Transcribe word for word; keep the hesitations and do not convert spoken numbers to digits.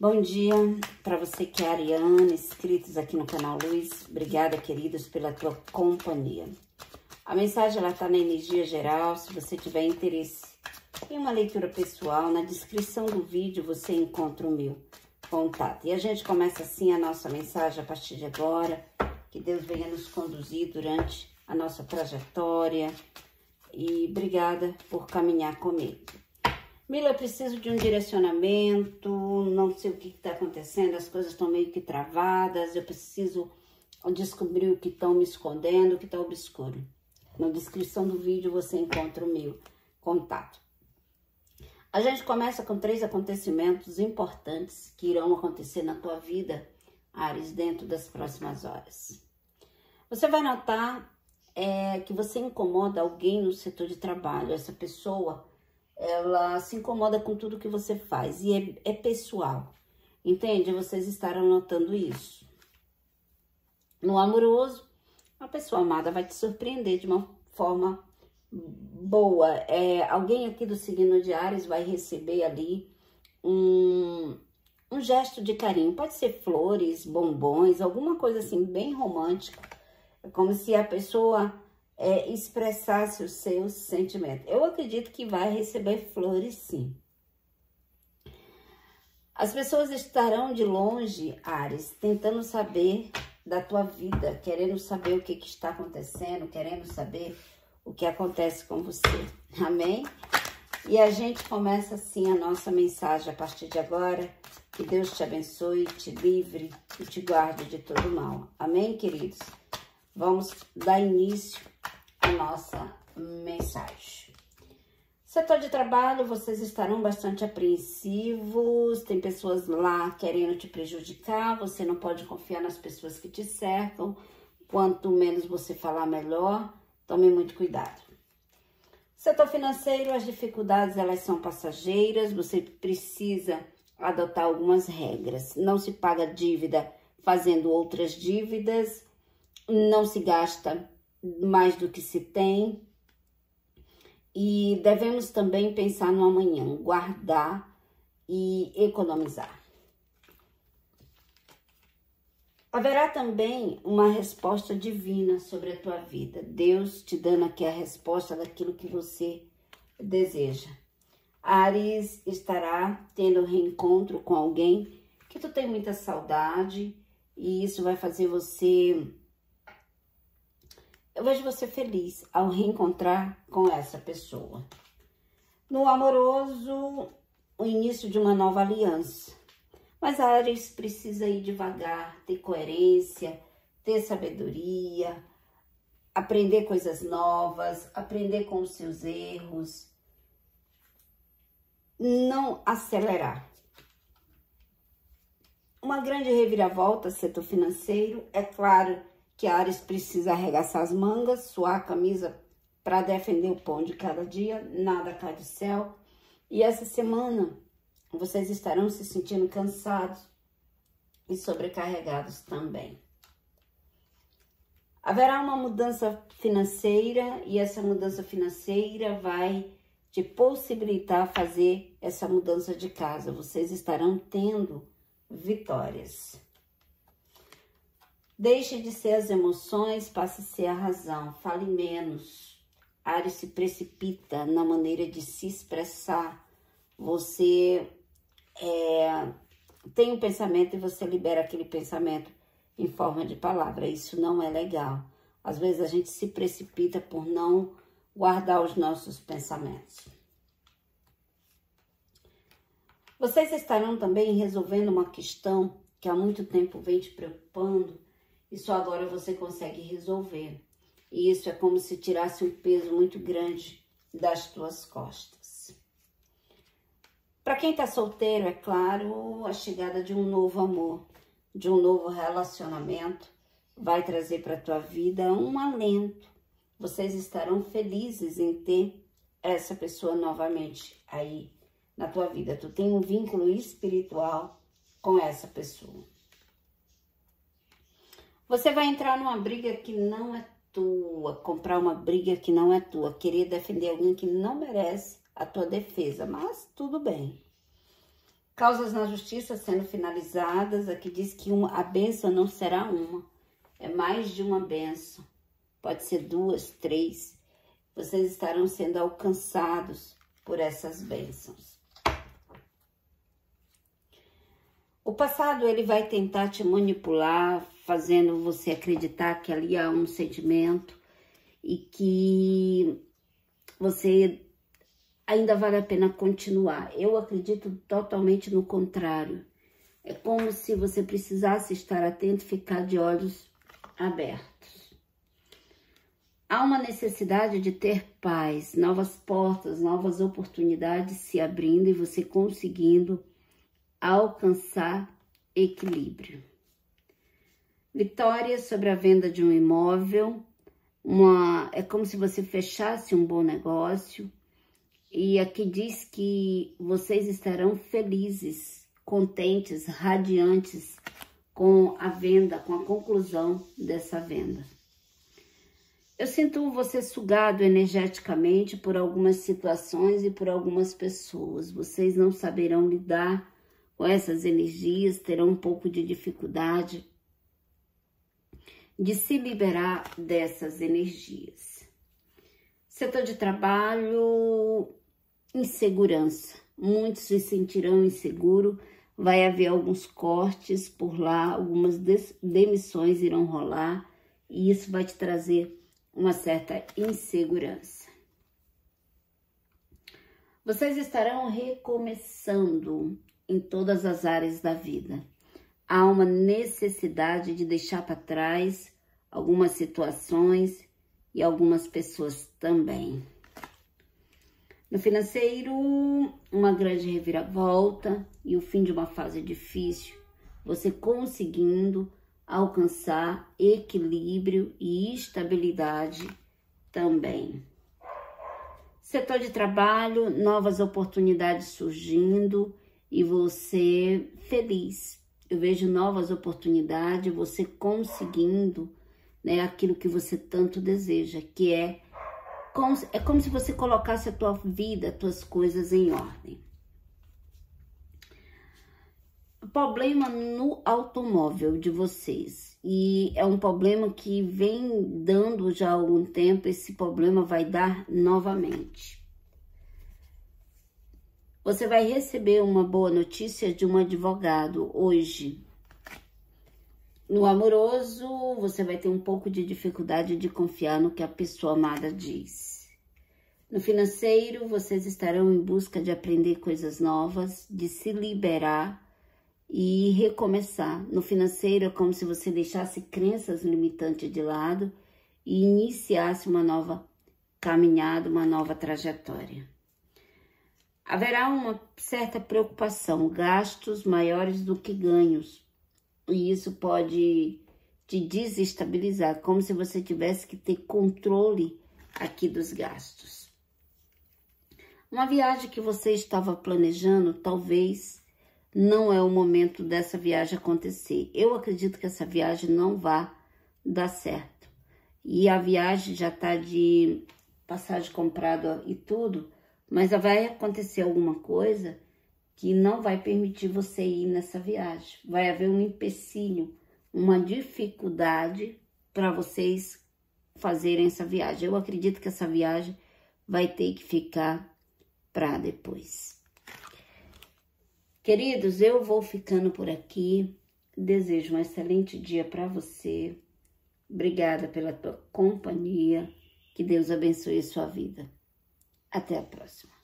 Bom dia para você que é ariana, inscritos aqui no canal Luz. Obrigada, queridos, pela tua companhia. A mensagem ela tá na energia geral. Se você tiver interesse em uma leitura pessoal, na descrição do vídeo você encontra o meu contato. E a gente começa assim a nossa mensagem a partir de agora. Que Deus venha nos conduzir durante a nossa trajetória. E obrigada por caminhar comigo. Mila, eu preciso de um direcionamento, não sei o que está acontecendo, as coisas estão meio que travadas, eu preciso descobrir o que estão me escondendo, o que está obscuro. Na descrição do vídeo você encontra o meu contato. A gente começa com três acontecimentos importantes que irão acontecer na tua vida, Áries, dentro das próximas horas. Você vai notar é, que você incomoda alguém no setor de trabalho, essa pessoa... ela se incomoda com tudo que você faz e é, é pessoal, entende? Vocês estarão notando isso. No amoroso, a pessoa amada vai te surpreender de uma forma boa. É, alguém aqui do signo de Áries vai receber ali um, um gesto de carinho. Pode ser flores, bombons, alguma coisa assim bem romântica. É como se a pessoa... É, expressasse os seus sentimentos. Eu acredito que vai receber flores, sim. As pessoas estarão de longe, Áries, tentando saber da tua vida, querendo saber o que, que está acontecendo, querendo saber o que acontece com você. Amém? E a gente começa assim a nossa mensagem a partir de agora. Que Deus te abençoe, te livre e te guarde de todo mal. Amém, queridos? Vamos dar início a nossa mensagem. Setor de trabalho, vocês estarão bastante apreensivos, tem pessoas lá querendo te prejudicar, você não pode confiar nas pessoas que te cercam, quanto menos você falar, melhor, tome muito cuidado. Setor financeiro, as dificuldades elas são passageiras, você precisa adotar algumas regras, não se paga dívida fazendo outras dívidas, não se gasta mais do que se tem, e devemos também pensar no amanhã, guardar e economizar. Haverá também uma resposta divina sobre a tua vida, Deus te dando aqui a resposta daquilo que você deseja. Áries estará tendo um reencontro com alguém que tu tem muita saudade, e isso vai fazer você... Eu vejo você feliz ao reencontrar com essa pessoa. No amoroso, o início de uma nova aliança. Mas a Áries precisa ir devagar, ter coerência, ter sabedoria, aprender coisas novas, aprender com os seus erros. Não acelerar. Uma grande reviravolta, setor financeiro, é claro que a Áries precisa arregaçar as mangas, suar a camisa para defender o pão de cada dia, nada cai do céu. E essa semana vocês estarão se sentindo cansados e sobrecarregados também. Haverá uma mudança financeira e essa mudança financeira vai te possibilitar fazer essa mudança de casa. Vocês estarão tendo vitórias. Deixe de ser as emoções, passe a ser a razão. Fale menos. Áries se precipita na maneira de se expressar. Você é, tem um pensamento e você libera aquele pensamento em forma de palavra. Isso não é legal. Às vezes a gente se precipita por não guardar os nossos pensamentos. Vocês estarão também resolvendo uma questão que há muito tempo vem te preocupando. E só agora você consegue resolver. E isso é como se tirasse um peso muito grande das tuas costas. Para quem está solteiro, é claro, a chegada de um novo amor, de um novo relacionamento, vai trazer para a tua vida um alento. Vocês estarão felizes em ter essa pessoa novamente aí na tua vida. Tu tem um vínculo espiritual com essa pessoa. Você vai entrar numa briga que não é tua, comprar uma briga que não é tua, querer defender alguém que não merece a tua defesa, mas tudo bem. Causas na justiça sendo finalizadas. Aqui diz que uma, a bênção não será uma. É mais de uma bênção. Pode ser duas, três. Vocês estarão sendo alcançados por essas bênçãos. O passado, ele vai tentar te manipular, fazendo você acreditar que ali há um sentimento e que você ainda vale a pena continuar. Eu acredito totalmente no contrário. É como se você precisasse estar atento e ficar de olhos abertos. Há uma necessidade de ter paz, novas portas, novas oportunidades se abrindo e você conseguindo alcançar equilíbrio. Vitória sobre a venda de um imóvel. Uma, é como se você fechasse um bom negócio. E aqui diz que vocês estarão felizes, contentes, radiantes com a venda, com a conclusão dessa venda. Eu sinto você sugado energeticamente por algumas situações e por algumas pessoas. Vocês não saberão lidar com essas energias, terão um pouco de dificuldade de se liberar dessas energias. Setor de trabalho, insegurança. Muitos se sentirão inseguros, vai haver alguns cortes por lá, algumas demissões irão rolar e isso vai te trazer uma certa insegurança. Vocês estarão recomeçando em todas as áreas da vida. Há uma necessidade de deixar para trás algumas situações e algumas pessoas também. No financeiro, uma grande reviravolta e o fim de uma fase difícil, você conseguindo alcançar equilíbrio e estabilidade também. Setor de trabalho, novas oportunidades surgindo e você feliz. Eu vejo novas oportunidades, você conseguindo, né, aquilo que você tanto deseja, que é como, é como se você colocasse a tua vida, as tuas coisas em ordem. Problema no automóvel de vocês. E é um problema que vem dando já há algum tempo, esse problema vai dar novamente. Você vai receber uma boa notícia de um advogado hoje. No amoroso, você vai ter um pouco de dificuldade de confiar no que a pessoa amada diz. No financeiro, vocês estarão em busca de aprender coisas novas, de se liberar e recomeçar. No financeiro, é como se você deixasse crenças limitantes de lado e iniciasse uma nova caminhada, uma nova trajetória. Haverá uma certa preocupação, gastos maiores do que ganhos. E isso pode te desestabilizar, como se você tivesse que ter controle aqui dos gastos. Uma viagem que você estava planejando, talvez não é o momento dessa viagem acontecer. Eu acredito que essa viagem não vai dar certo. E a viagem já está de passagem comprada e tudo, mas vai acontecer alguma coisa que não vai permitir você ir nessa viagem. Vai haver um empecilho, uma dificuldade para vocês fazerem essa viagem. Eu acredito que essa viagem vai ter que ficar para depois. Queridos, eu vou ficando por aqui. Desejo um excelente dia para você. Obrigada pela tua companhia. Que Deus abençoe a sua vida. Até a próxima.